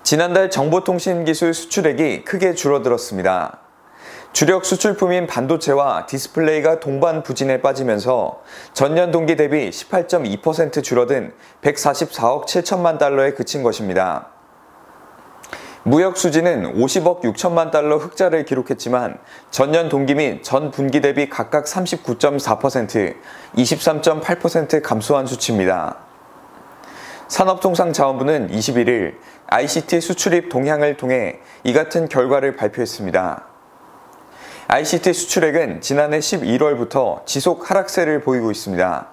지난달 정보통신기술 수출액이 크게 줄어들었습니다. 주력 수출품인 반도체와 디스플레이가 동반 부진에 빠지면서 전년 동기 대비 18.2% 줄어든 144억 7천만 달러에 그친 것입니다. 무역 수지는 50억 6천만 달러 흑자를 기록했지만 전년 동기 및 전 분기 대비 각각 39.4%, 23.8% 감소한 수치입니다. 산업통상자원부는 21일 ICT 수출입 동향을 통해 이 같은 결과를 발표했습니다. ICT 수출액은 지난해 11월부터 지속 하락세를 보이고 있습니다.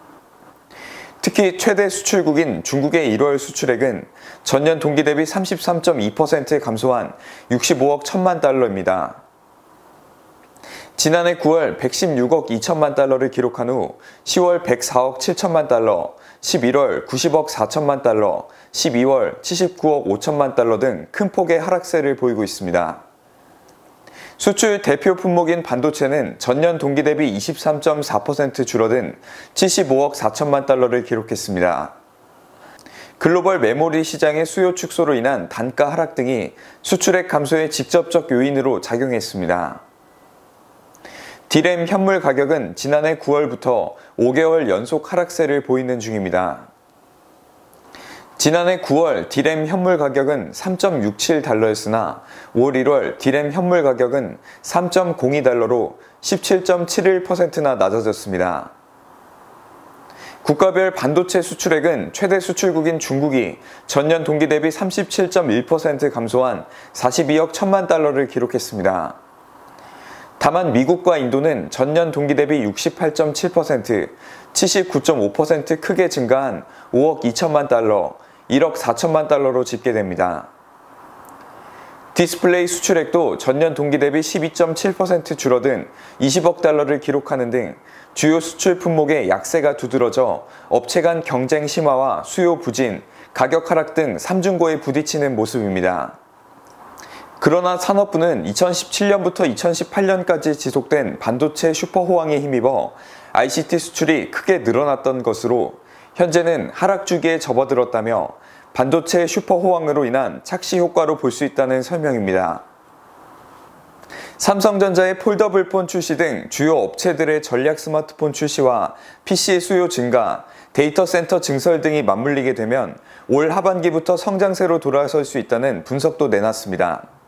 특히 최대 수출국인 중국의 1월 수출액은 전년 동기 대비 33.2% 감소한 65억 1천만 달러입니다. 지난해 9월 116억 2천만 달러를 기록한 후 10월 104억 7천만 달러, 11월 90억 4천만 달러, 12월 79억 5천만 달러 등 큰 폭의 하락세를 보이고 있습니다. 수출 대표 품목인 반도체는 전년 동기 대비 23.4% 줄어든 75억 4천만 달러를 기록했습니다. 글로벌 메모리 시장의 수요 축소로 인한 단가 하락 등이 수출액 감소의 직접적 요인으로 작용했습니다. D램 현물 가격은 지난해 9월부터 5개월 연속 하락세를 보이는 중입니다. 지난해 9월 D램 현물 가격은 3.67달러였으나 올 1월 D램 현물 가격은 3.02달러로 17.71%나 낮아졌습니다. 국가별 반도체 수출액은 최대 수출국인 중국이 전년 동기 대비 37.1% 감소한 42억 1천만 달러를 기록했습니다. 다만 미국과 인도는 전년 동기 대비 68.7%, 79.5% 크게 증가한 5억 2천만 달러, 1억 4천만 달러로 집계됩니다. 디스플레이 수출액도 전년 동기 대비 12.7% 줄어든 20억 달러를 기록하는 등 주요 수출 품목의 약세가 두드러져 업체 간 경쟁 심화와 수요 부진, 가격 하락 등 삼중고에 부딪히는 모습입니다. 그러나 산업부는 2017년부터 2018년까지 지속된 반도체 슈퍼호황에 힘입어 ICT 수출이 크게 늘어났던 것으로 현재는 하락 주기에 접어들었다며 반도체 슈퍼호황으로 인한 착시 효과로 볼 수 있다는 설명입니다. 삼성전자의 폴더블폰 출시 등 주요 업체들의 전략 스마트폰 출시와 PC 수요 증가, 데이터 센터 증설 등이 맞물리게 되면 올 하반기부터 성장세로 돌아설 수 있다는 분석도 내놨습니다.